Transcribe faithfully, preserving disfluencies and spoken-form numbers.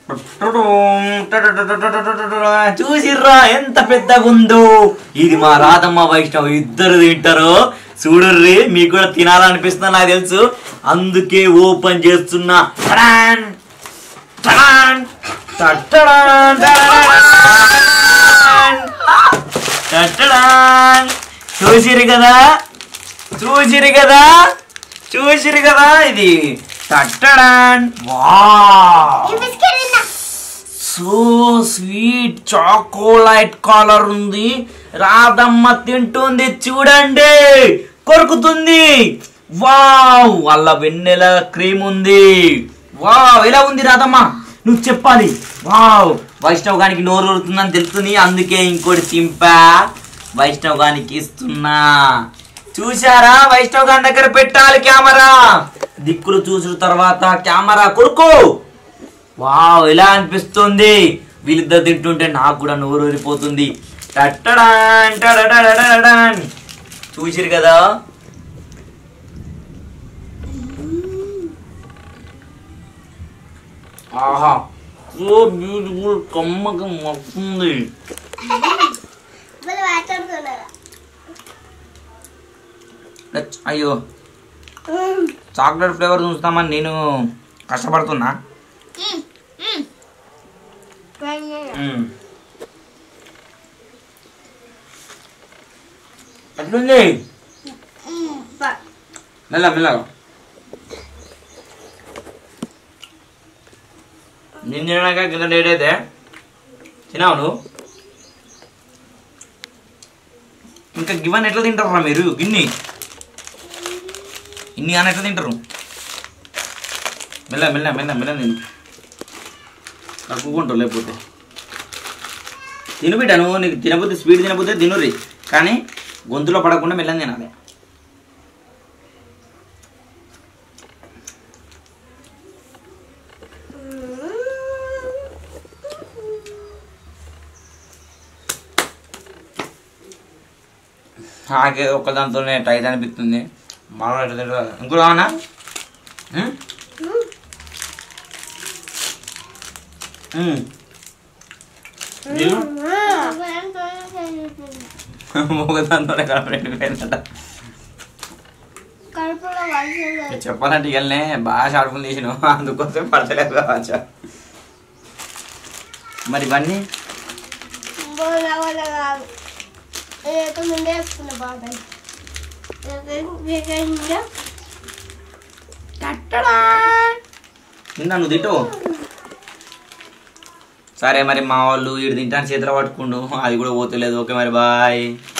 చూసిర్రా ఎంత పెద్దగా ఉందో. ఇది మా రాధమ్మ వైష్ణవ్ ఇద్దరు తింటారు. చూడర్రి, మీకు కూడా తినాలనిపిస్తుందా నాకు తెలుసు, అందుకే ఓపెన్ చేస్తున్నా. చూసిరు కదా చూసిరు కదా చూసిరు కదా ఇది టట్టడాన్. Wow, so sweet chocolate colour ఉంది. రాధమ్మ తింటుంది చూడండి, కొరుకుతుంది. వావ్, వాళ్ళ వెన్నెల క్రీమ్ ఉంది. వావ్, ఎలా ఉంది రాధమ్మ నువ్వు చెప్పాలి. వావ్, వైష్ణవ్ గానికి నోరు ఊరుతుందని తెలుస్తుంది, అందుకే ఇంకోటి చింపా వైష్ణవ్ గానికి ఇస్తున్నా. చూసారా, వైష్ణవ్ గారి దగ్గర పెట్టాలి కెమెరా. దిక్కులు చూసిన తర్వాత కెమెరా కొడుకు. వావ్, ఎలా అనిపిస్తుంది. వీళ్ళిద్దరు తింటుంటే నాకు కూడా నోరు ఊరిపోతుంది. టట్టడాన్ టడడడడడన్. చూసిరు కదా. ఆహా, సో బ్యూటిఫుల్, కమ్మకం వస్తుంది. అయ్యో, చాక్లెట్ ఫ్లేవర్ చూస్తామని నేను కష్టపడుతున్నా. ఎట్లుంది? మెల్ల మెల్లగా నేను తినడాక కింద డేట్ అయితే తినావు నువ్వు. ఇంకా గివన్ ఎట్లా తింటారా మీరు? గిన్ని ఇన్ని అని ఎట్లా తింటారు? మెల్ల మెల్ల మెల్ల మెల్ల నేను కక్కుకుంటావు. లేకపోతే తిను బిడ్డ, నువ్వు నీకు తినపోతే స్వీట్ తినపోతే తినుర్రి, కానీ గొంతులో పడకుండా మెల్లని తినాలి. నాకే ఒక్కదాంతోనే టైట్ అనిపిస్తుంది. మరో ఎట్లా తింటారు? ఇంకో కావనా? ఒకదాంతోనే కరెంట్ చెప్పాలంటే ఇకల్నే బాగా షార్పులు తీసిన, అందుకోసం పడతలేదు కావచ్చు. మరి ఇవన్నీ నువ్వు తింటూ. సరే మరి, మా వాళ్ళు ఇటు తింటాను చేతిలో పట్టుకుండు, అది కూడా పోతలేదు. ఓకే మరి, బాయ్.